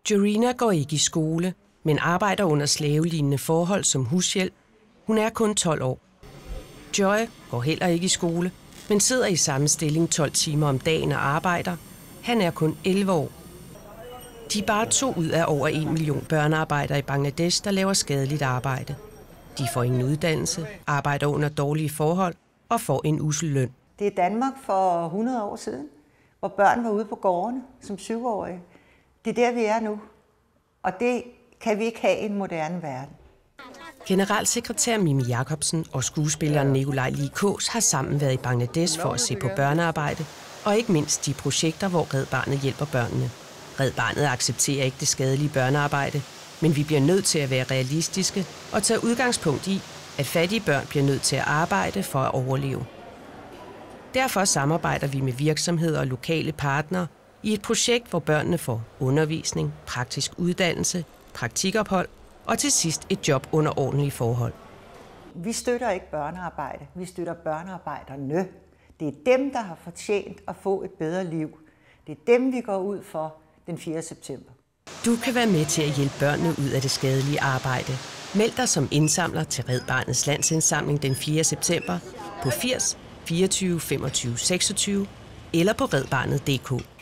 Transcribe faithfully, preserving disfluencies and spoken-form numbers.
Jorina går ikke i skole, men arbejder under slavelignende forhold som hushjælp. Hun er kun tolv år. Joy går heller ikke i skole, men sidder i samme stilling tolv timer om dagen og arbejder. Han er kun elleve år. De er bare to ud af over en million børnearbejdere i Bangladesh, der laver skadeligt arbejde. De får ingen uddannelse, arbejder under dårlige forhold og får en ussel løn. Det er Danmark for hundrede år siden, hvor børn var ude på gårdene som syvårige. Det er der, vi er nu. Og det kan vi ikke have i en moderne verden. Generalsekretær Mimi Jacobsen og skuespilleren Nikolaj Likås har sammen været i Bangladesh for at se på børnearbejde, og ikke mindst de projekter, hvor Red Barnet hjælper børnene. Red Barnet accepterer ikke det skadelige børnearbejde, men vi bliver nødt til at være realistiske og tage udgangspunkt i, at fattige børn bliver nødt til at arbejde for at overleve. Derfor samarbejder vi med virksomheder og lokale partnere i et projekt, hvor børnene får undervisning, praktisk uddannelse, praktikophold og til sidst et job under ordentlige forhold. Vi støtter ikke børnearbejde, vi støtter børnearbejderne. Det er dem, der har fortjent at få et bedre liv. Det er dem, vi går ud for den fjerde september. Du kan være med til at hjælpe børnene ud af det skadelige arbejde. Meld dig som indsamler til Red Barnets landsindsamling den fjerde september på firs fireogtyve femogtyve seksogtyve eller på redbarnet punktum d k.